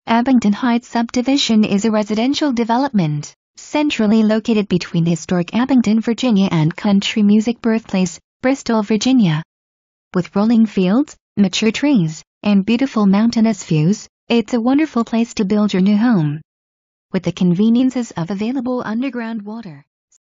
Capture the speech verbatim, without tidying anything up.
Abington Heights subdivision is a residential development, centrally located between historic Abington, Virginia and country music birthplace, Bristol, Virginia. With rolling fields, mature trees, and beautiful mountainous views, it's a wonderful place to build your new home. With the conveniences of available underground water,